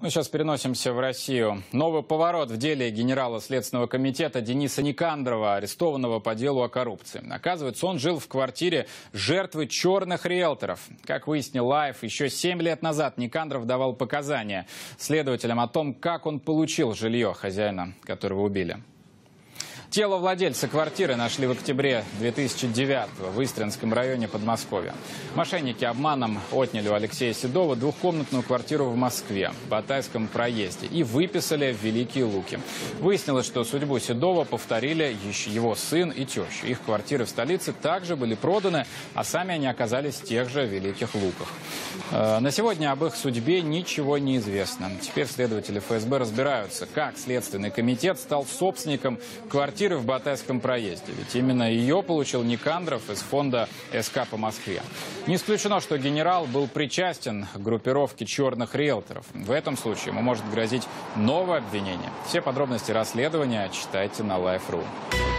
Ну, сейчас переносимся в Россию. Новый поворот в деле генерала Следственного комитета Дениса Никандрова, арестованного по делу о коррупции. Оказывается, он жил в квартире жертвы черных риэлторов. Как выяснил Лайф, еще 7 лет назад Никандров давал показания следователям о том, как он получил жилье хозяина, которого убили. Тело владельца квартиры нашли в октябре 2009-го в Истринском районе Подмосковья. Мошенники обманом отняли у Алексея Седова двухкомнатную квартиру в Москве, в Батайском проезде, и выписали в Великие Луки. Выяснилось, что судьбу Седова повторили его сын и теща. Их квартиры в столице также были проданы, а сами они оказались в тех же Великих Луках. На сегодня об их судьбе ничего не известно. Теперь следователи ФСБ разбираются, как Следственный комитет стал собственником квартиры в Батайском проезде. Ведь именно ее получил Никандров из фонда СК по Москве. Не исключено, что генерал был причастен к группировке черных риэлторов. В этом случае ему может грозить новое обвинение. Все подробности расследования читайте на Life.ru.